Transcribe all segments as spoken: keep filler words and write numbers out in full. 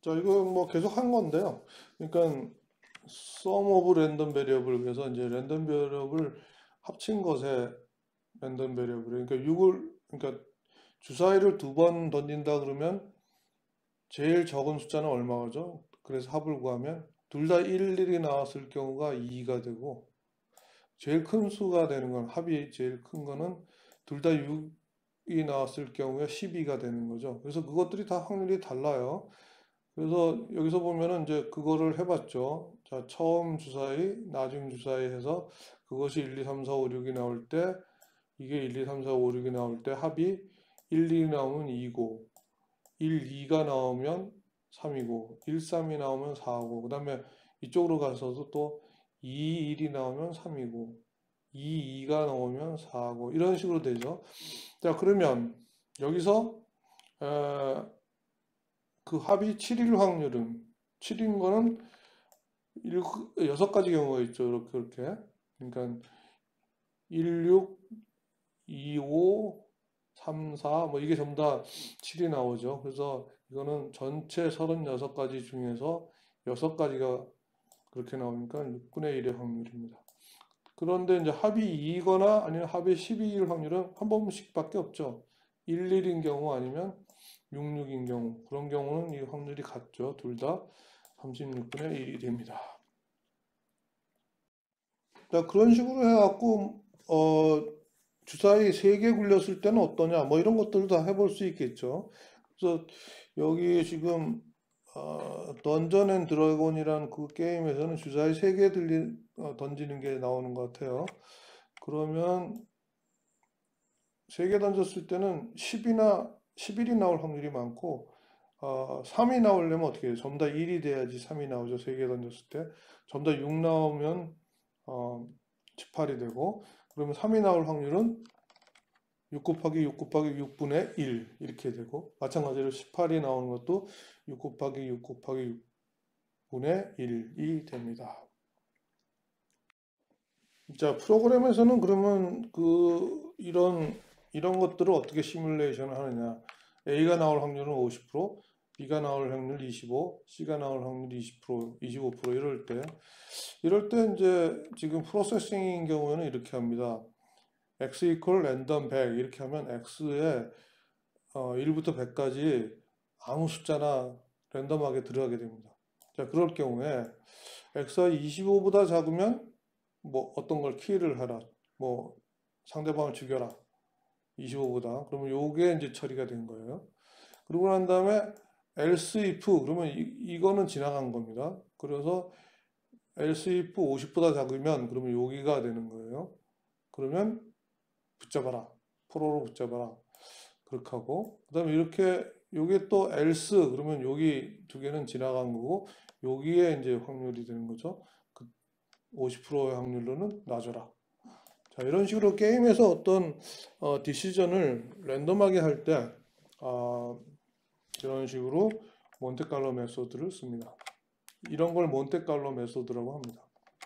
자, 이거 뭐 계속 한 건데요. 그러니까 sum of random variable 그래서 이제 랜덤 베리어블 합친 것에 랜덤 베리어블 그러니까 육을 그러니까 주사위를 두 번 던진다 그러면 제일 적은 숫자는 얼마죠? 그래서 합을 구하면 둘 다 일, 일이 나왔을 경우가 이가 되고 제일 큰 수가 되는 건 합이 제일 큰 거는 둘 다 육이 나왔을 경우에 십이가 되는 거죠. 그래서 그것들이 다 확률이 달라요. 그래서 여기서 보면은 이제 그거를 해봤죠. 자, 처음 주사위, 나중 주사위 해서 그것이 일, 이, 삼, 사, 오, 육이 나올 때 이게 일, 이, 삼, 사, 오, 육이 나올 때 합이 일, 이 나오면 이고 일, 이가 나오면 삼이고 일, 삼이 나오면 사고 그 다음에 이쪽으로 가서도 또 이, 일이 나오면 삼이고 이, 이가 나오면 사고 이런 식으로 되죠. 자, 그러면 여기서 에, 그 합이 칠일 확률은 칠인 거는 여섯 가지 경우가 있죠. 이렇게 이렇게. 그러니까 일, 육, 이, 오, 삼, 사 뭐 이게 전부 다 칠이 나오죠. 그래서 이거는 전체 서른여섯 가지 중에서 여섯 가지가 그렇게 나오니까 육분의 일의 확률입니다. 그런데 이제 합이 이거나 아니면 합이 십이일 확률은 한 번씩밖에 없죠. 일, 일인 경우 아니면 육, 육인 경우 그런 경우는 이 확률이 같죠. 둘 다 삼십육분의 일이 됩니다. 자, 그런 식으로 해갖고 어, 주사위 세 개 굴렸을 때는 어떠냐 뭐 이런 것들도 다 해볼 수 있겠죠. 그래서 여기 지금 어, 던전 앤 드래곤이라는 그 게임에서는 주사위 세 개 어, 던지는 게 나오는 것 같아요. 그러면 세 개 던졌을 때는 십이나 십일이 나올 확률이 많고 어, 삼이 나오려면 어떻게 해요? 전부 다 일이 돼야지 삼이 나오죠. 세 개 던졌을 때. 전부 다 육 나오면 어, 십팔이 되고 그러면 삼이 나올 확률은 육 곱하기 육 곱하기 육분의 일 이렇게 되고 마찬가지로 십팔이 나오는 것도 육 곱하기 육 곱하기 육분의 일이 됩니다. 자, 프로그램에서는 그러면 그 이런 이런 것들을 어떻게 시뮬레이션을 하느냐. A가 나올 확률은 오십 퍼센트, B가 나올 확률 이십오, C가 나올 확률 이십 퍼센트, 이십오 퍼센트 이럴 때 이럴 때 이제 지금 프로세싱인 경우에는 이렇게 합니다. X equal random 백 이렇게 하면 X에 어, 일부터 백까지 아무 숫자나 랜덤하게 들어가게 됩니다. 자, 그럴 경우에 X가 이십오보다 작으면 뭐 어떤 걸 키를 하라. 뭐 상대방을 죽여라. 이십오보다. 그러면 요게 이제 처리가 된 거예요. 그러고 난 다음에 else if 그러면 이, 이거는 지나간 겁니다. 그래서 else if 오십보다 작으면 그러면 여기가 되는 거예요. 그러면 붙잡아라. 포로로 붙잡아라. 그렇게 하고 그다음에 이렇게 요게 또 else 그러면 여기 두 개는 지나간 거고 여기에 이제 확률이 되는 거죠. 그 오십 퍼센트의 확률로는 놔줘라. 자, 이런 식으로 게임에서 어떤 어, 디시전을 랜덤하게 할 때 어, 이런 식으로 몬테칼로 메소드를 씁니다. 이런 걸 몬테칼로 메소드라고 합니다.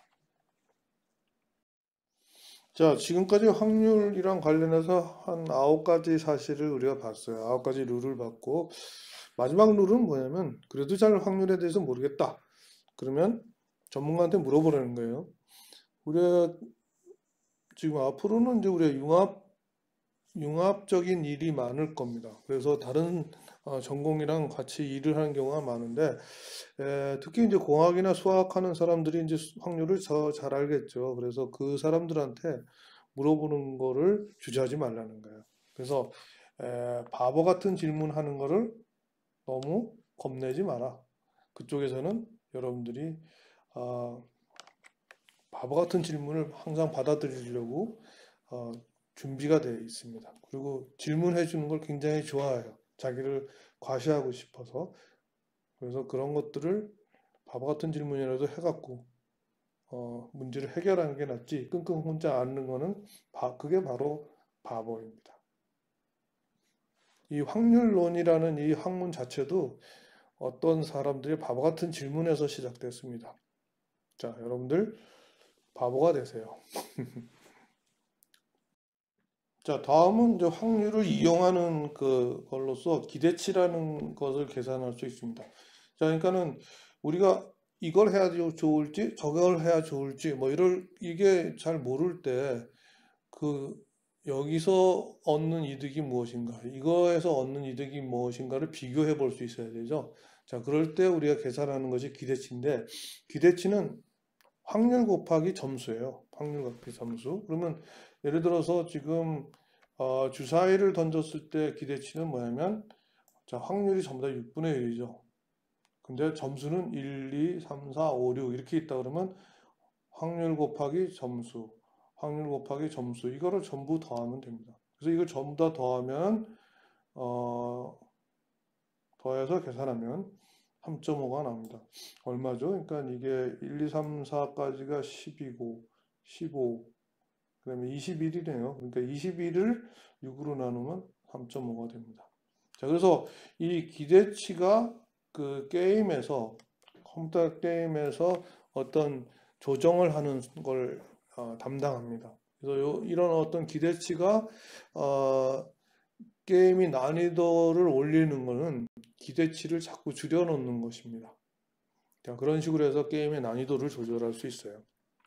자, 지금까지 확률이랑 관련해서 한 아홉 가지 사실을 우리가 봤어요. 아홉 가지 룰을 봤고 마지막 룰은 뭐냐면 그래도 잘 확률에 대해서 모르겠다. 그러면 전문가한테 물어보라는 거예요. 우리가 지금 앞으로는 이제 우리가 융합 융합적인 일이 많을 겁니다. 그래서 다른 어, 전공이랑 같이 일을 하는 경우가 많은데 에, 특히 이제 공학이나 수학하는 사람들이 이제 확률을 더 잘 알겠죠. 그래서 그 사람들한테 물어보는 거를 주저하지 말라는 거예요. 그래서 에, 바보 같은 질문하는 거를 너무 겁내지 마라. 그쪽에서는 여러분들이 어, 바보 같은 질문을 항상 받아들이려고 어, 준비가 되어 있습니다. 그리고 질문해 주는 걸 굉장히 좋아해요. 자기를 과시하고 싶어서. 그래서 그런 것들을 바보 같은 질문이라도 해갖고 어, 문제를 해결하는 게 낫지. 끙끙 혼자 앓는 거는 바, 그게 바로 바보입니다. 이 확률론이라는 이 학문 자체도 어떤 사람들이 바보 같은 질문에서 시작됐습니다. 자, 여러분들 바보가 되세요. 자, 다음은 이제 확률을 이용하는 그 걸로서 기대치라는 것을 계산할 수 있습니다. 자, 그러니까는 우리가 이걸 해야 좋을지 저걸 해야 좋을지 뭐 이럴 이게 잘 모를 때 그 여기서 얻는 이득이 무엇인가, 이거에서 얻는 이득이 무엇인가를 비교해 볼 수 있어야 되죠. 자, 그럴 때 우리가 계산하는 것이 기대치인데, 기대치는 확률 곱하기 점수예요. 확률 곱하기 점수. 그러면 예를 들어서 지금 어, 주사위를 던졌을 때 기대치는 뭐냐면, 자, 확률이 전부 다 육분의 일이죠. 근데 점수는 일, 이, 삼, 사, 오, 육 이렇게 있다 그러면 확률 곱하기 점수, 확률 곱하기 점수, 이거를 전부 더하면 됩니다. 그래서 이걸 전부 다 더하면 어, 더해서 계산하면 삼 점 오가 나옵니다. 얼마죠? 그러니까 이게 일, 이, 삼, 사까지가 십이고 십오, 그 다음에 이십일이네요. 그러니까 이십일을 육으로 나누면 삼 점 오가 됩니다. 자, 그래서 이 기대치가 그 게임에서, 컴퓨터 게임에서 어떤 조정을 하는 걸 어, 담당합니다. 그래서 요, 이런 어떤 기대치가 어, 게임이 난이도를 올리는 것은 기대치를 자꾸 줄여놓는 것입니다. 자, 그런 식으로 해서 게임의 난이도를 조절할 수 있어요.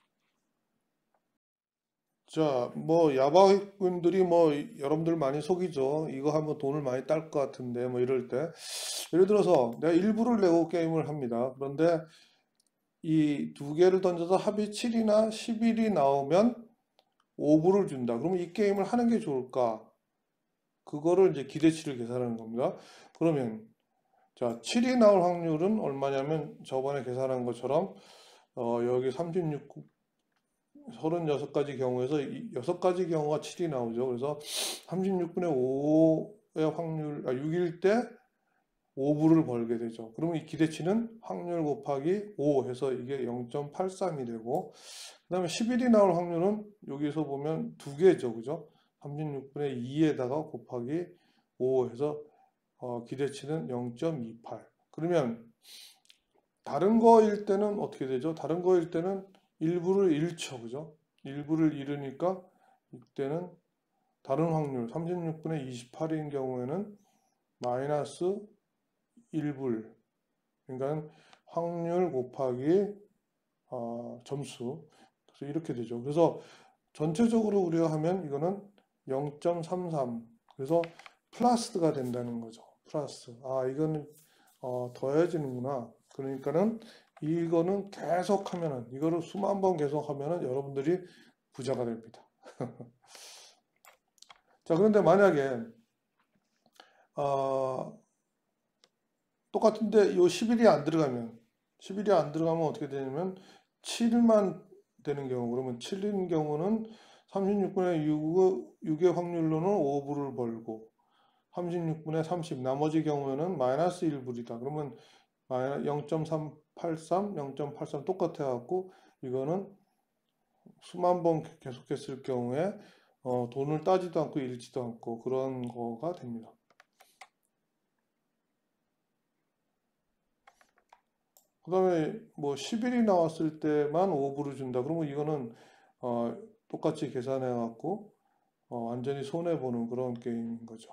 자, 뭐 야바이꾼들이 뭐 여러분들 많이 속이죠. 이거 하면 돈을 많이 딸 것 같은데 뭐 이럴 때, 예를 들어서 내가 일부를 내고 게임을 합니다. 그런데 이 두 개를 던져서 합이 칠이나 십일이 나오면 오 불을 준다. 그러면 이 게임을 하는 게 좋을까? 그거를 이제 기대치를 계산하는 겁니다. 그러면 자, 칠이 나올 확률은 얼마냐면 저번에 계산한 것처럼 어, 여기 삼십육, 삼십육 가지 경우에서 여섯 가지 경우가 칠이 나오죠. 그래서 삼십육분의 오의 확률, 아, 육일 때 오 불을 벌게 되죠. 그러면 이 기대치는 확률 곱하기 오 해서 이게 영 점 팔삼이 되고, 그 다음에 십일이 나올 확률은 여기서 보면 두 개죠. 그죠? 삼십육분의 이에다가 곱하기 오 해서 어, 기대치는 영 점 이팔. 그러면 다른 거일 때는 어떻게 되죠? 다른 거일 때는 일부를 잃죠. 그죠? 일부를 잃으니까 이때는 다른 확률 삼십육분의 이십팔인 경우에는 마이너스 일 불, 그러니까 확률 곱하기 어, 점수, 그래서 이렇게 되죠. 그래서 전체적으로 우리가 하면 이거는 영 점 삼삼, 그래서 플러스가 된다는 거죠. 플러스. 아, 이거는 어, 더해지는구나. 그러니까는 이거는 계속 하면은, 이거를 수만 번 계속 하면은 여러분들이 부자가 됩니다. 자, 그런데 만약에 어, 똑같은데 요 십일이 안 들어가면, 십일이 안 들어가면 어떻게 되냐면 칠만 되는 경우, 그러면 칠인 경우는 삼십육분의 육의 확률로는 오 불을 벌고, 삼십육분의 삼십 나머지 경우에는 마이너스 일 불이다. 그러면 영 점 삼팔삼, 영 점 팔삼 똑같아 갖고 이거는 수만 번 계속했을 경우에 어, 돈을 따지도 않고 잃지도 않고 그런 거가 됩니다. 그 다음에 뭐 십일이 나왔을 때만 오 불을 준다. 그러면 이거는 어, 똑같이 계산해 갖고 어, 완전히 손해 보는 그런 게임인 거죠.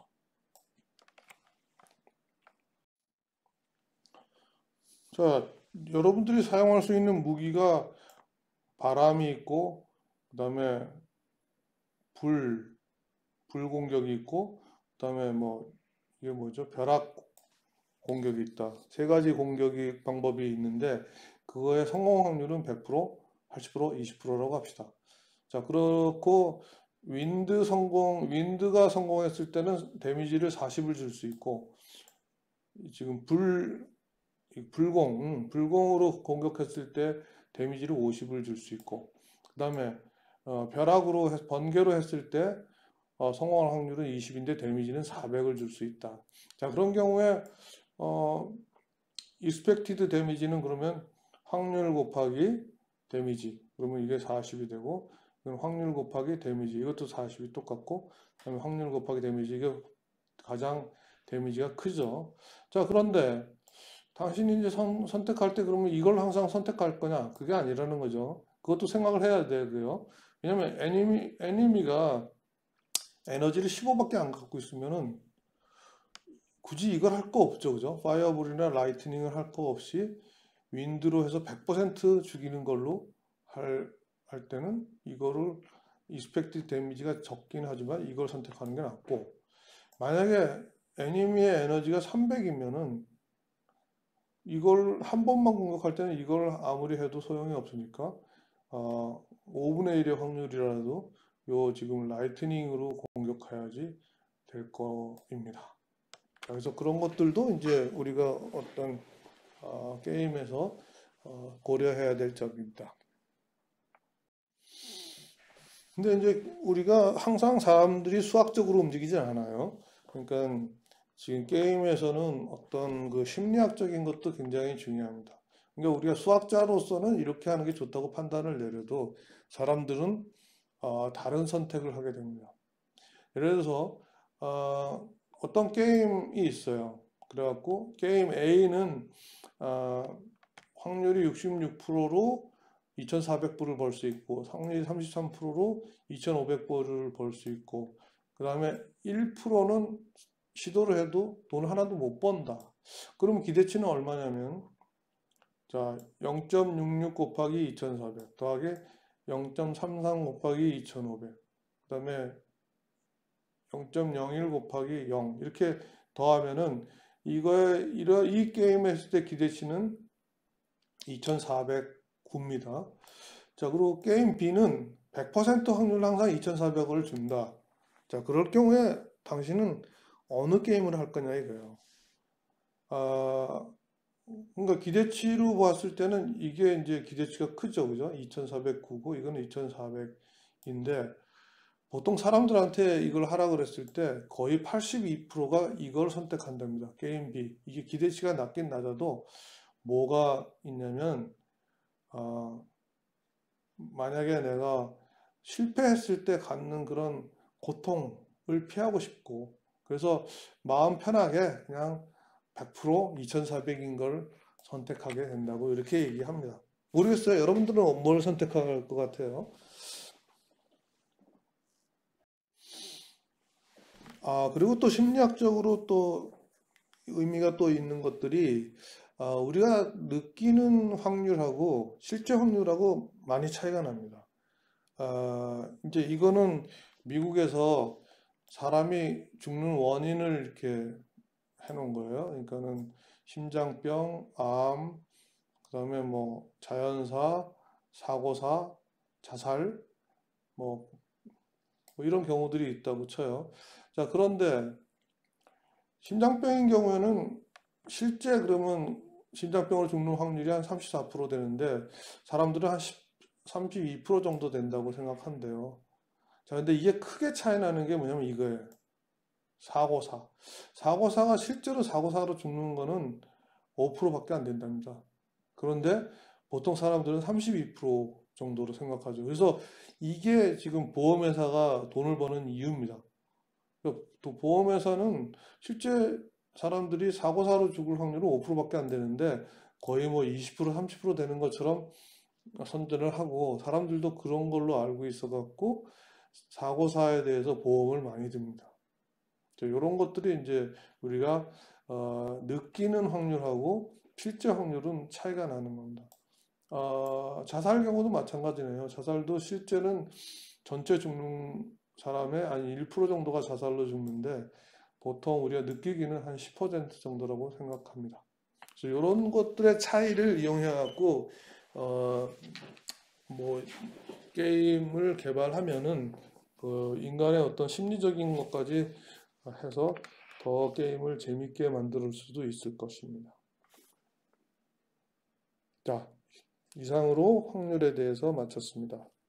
자, 여러분들이 사용할 수 있는 무기가 바람이 있고, 그 다음에 불, 불 공격이 있고, 그 다음에 뭐 이게 뭐죠? 벼락 공격이 있다. 세 가지 공격이 방법이 있는데 그거의 성공 확률은 백 퍼센트, 팔십 퍼센트, 이십 퍼센트라고 합시다. 자, 그렇고 윈드 성공, 윈드가 성공했을 때는 데미지를 사십을 줄 수 있고, 지금 불, 불공, 음, 불공으로 공격했을 때 데미지를 오십을 줄 수 있고, 그 다음에 어, 벼락으로 했, 번개로 했을 때 어, 성공할 확률은 이십인데 데미지는 사백을 줄 수 있다. 자, 그런 경우에 어, expected 데미지는 그러면 확률 곱하기 데미지, 그러면 이게 사십이 되고, 확률 곱하기 데미지, 이것도 사십이 똑같고, 그다음에 확률 곱하기 데미지, 이게 가장 데미지가 크죠. 자, 그런데 당신이 이제 선, 선택할 때 그러면 이걸 항상 선택할 거냐? 그게 아니라는 거죠. 그것도 생각을 해야 되고요. 왜냐면 애니미, 애니미가 에너지를 십오밖에 안 갖고 있으면은 굳이 이걸 할 거 없죠, 그죠? 파이어볼이나 라이트닝을 할 거 없이 윈드로 해서 백 퍼센트 죽이는 걸로 할, 할 때는 이거를 이스펙트 데미지가 적긴 하지만 이걸 선택하는 게 낫고, 만약에 애니미의 에너지가 삼백이면은 이걸 한 번만 공격할 때는 이걸 아무리 해도 소용이 없으니까 어, 오분의 일의 확률이라도 요 지금 라이트닝으로 공격해야지 될 거입니다. 그래서 그런 것들도 이제 우리가 어떤 어, 게임에서 어, 고려해야 될 점입니다. 근데 이제 우리가 항상 사람들이 수학적으로 움직이지 않아요. 그러니까 지금 게임에서는 어떤 그 심리학적인 것도 굉장히 중요합니다. 그러니까 우리가 수학자로서는 이렇게 하는 게 좋다고 판단을 내려도 사람들은 어, 다른 선택을 하게 됩니다. 예를 들어서 어, 어떤 게임이 있어요. 그래갖고 게임 A는 어, 확률이 육십육 퍼센트로 이천사백 불을 벌 수 있고 확률이 삼십삼 퍼센트로 이천오백 불을 벌 수 있고 그 다음에 일 퍼센트는 시도를 해도 돈 하나도 못 번다. 그러면 기대치는 얼마냐면 자 영 점 육육 곱하기 이천사백 더하기 영 점 삼삼 곱하기 이천오백 그 다음에 영 점 영일 곱하기 영 이렇게 더하면은 이거에 이러 이 게임 했을 때 기대치는 이천사백구입니다. 자, 그리고 게임 B는 백 퍼센트 확률로 항상 이천사백을 준다. 자, 그럴 경우에 당신은 어느 게임을 할 거냐 이거예요. 아, 그러니까 기대치로 봤을 때는 이게 이제 기대치가 크죠, 그죠? 이천사백구고 이거는 이천사백인데 보통 사람들한테 이걸 하라 그랬을 때 거의 팔십이 퍼센트가 이걸 선택한답니다. 게임 B. 이게 기대치가 낮긴 낮아도 뭐가 있냐면 어, 만약에 내가 실패했을 때 갖는 그런 고통을 피하고 싶고 그래서 마음 편하게 그냥 백 퍼센트 이천사백인 걸 선택하게 된다고 이렇게 얘기합니다. 모르겠어요. 여러분들은 뭘 선택할 것 같아요? 아, 그리고 또 심리학적으로 또 의미가 또 있는 것들이 아, 우리가 느끼는 확률하고 실제 확률하고 많이 차이가 납니다. 아, 이제 이거는 미국에서 사람이 죽는 원인을 이렇게 해놓은 거예요. 그러니까는 심장병, 암, 그다음에 뭐 자연사, 사고사, 자살, 뭐, 뭐 이런 경우들이 있다고 쳐요. 자, 그런데 심장병인 경우에는 실제 그러면 심장병으로 죽는 확률이 한 삼십사 퍼센트 되는데 사람들은 한 삼십이 퍼센트 정도 된다고 생각한대요. 자, 근데 이게 크게 차이 나는 게 뭐냐면 이거예요. 사고사. 사고사가 실제로 사고사로 죽는 거는 오 퍼센트밖에 안 된답니다. 그런데 보통 사람들은 삼십이 퍼센트 정도로 생각하죠. 그래서 이게 지금 보험회사가 돈을 버는 이유입니다. 또 보험회사는 실제 사람들이 사고사로 죽을 확률은 오 퍼센트밖에 안 되는데 거의 뭐 이십 퍼센트, 삼십 퍼센트 되는 것처럼 선전을 하고 사람들도 그런 걸로 알고 있어 갖고 사고사에 대해서 보험을 많이 듭니다. 이런 것들이 이제 우리가 어, 느끼는 확률하고 실제 확률은 차이가 나는 겁니다. 어, 자살 경우도 마찬가지네요. 자살도 실제는 전체 죽는 사람의 한 일 퍼센트 정도가 자살로 죽는데 보통 우리가 느끼기는 한 십 퍼센트 정도라고 생각합니다. 그래서 이런 것들의 차이를 이용해 갖고 어, 뭐 게임을 개발하면은 그 인간의 어떤 심리적인 것까지 해서 더 게임을 재밌게 만들 수도 있을 것입니다. 자, 이상으로 확률에 대해서 마쳤습니다.